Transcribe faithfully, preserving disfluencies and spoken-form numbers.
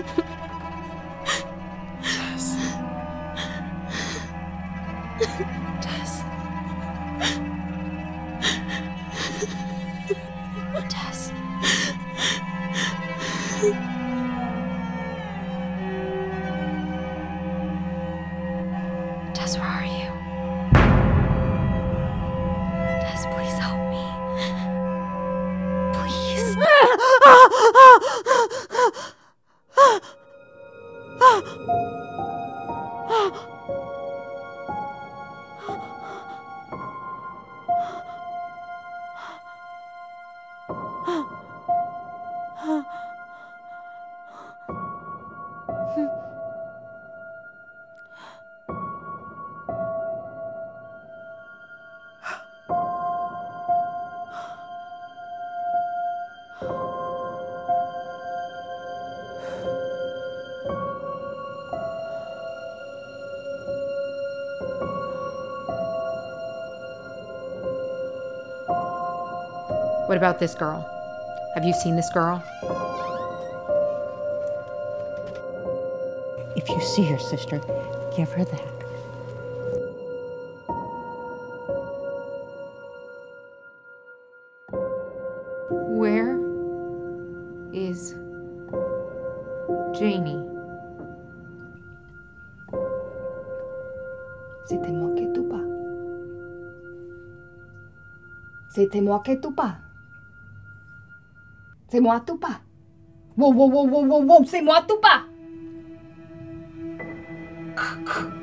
Tess. Tess. Tess. Tess, where are you? Tess, please help me. Please. What about this girl? Have you seen this girl? If you see your sister, give her that. Where is Janie? C'était moi qui tout pas. C'était moi qui tout pas. C'est moi tout pas. Wow, wow, wow, wow, wow, wow, c'est moi tout pas.